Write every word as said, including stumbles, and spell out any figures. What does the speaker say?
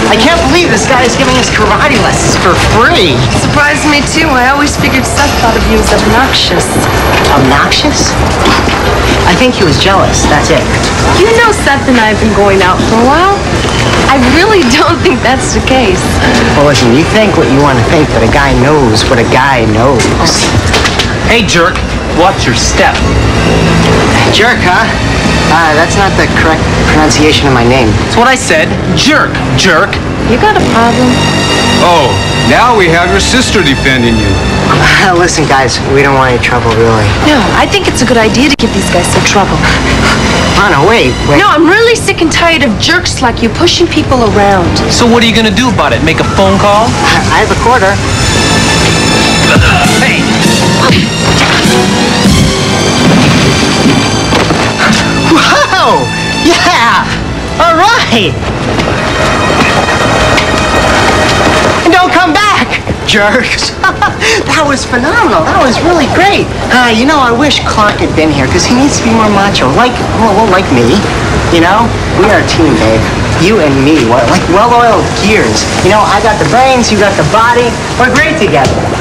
I can't believe this guy is giving us karate lessons for free. Surprised me too. I always figured Seth thought of you as obnoxious. Obnoxious? I think he was jealous, that's it. You know Seth and I have been going out for a while. I really don't think that's the case. Well, listen, you think what you want to think, but a guy knows what a guy knows. Hey, jerk, watch your step. Jerk, huh? Uh, that's not the correct pronunciation of my name. That's what I said. Jerk, jerk. You got a problem? Oh, now we have your sister defending you. Listen, guys, we don't want any trouble, really. No, I think it's a good idea to give these guys some trouble. Lana, wait, wait. No, I'm really sick and tired of jerks like you pushing people around. So what are you gonna do about it? Make a phone call? I have a quarter. Hey! Whoa! Yeah! All right! And don't come back, jerks! That was phenomenal. That was really great. Uh, you know, I wish Clark had been here, because he needs to be more macho. Like, well, well, like me. You know? We are a team, babe. You and me. We're like well-oiled gears. You know, I got the brains, you got the body. We're great together.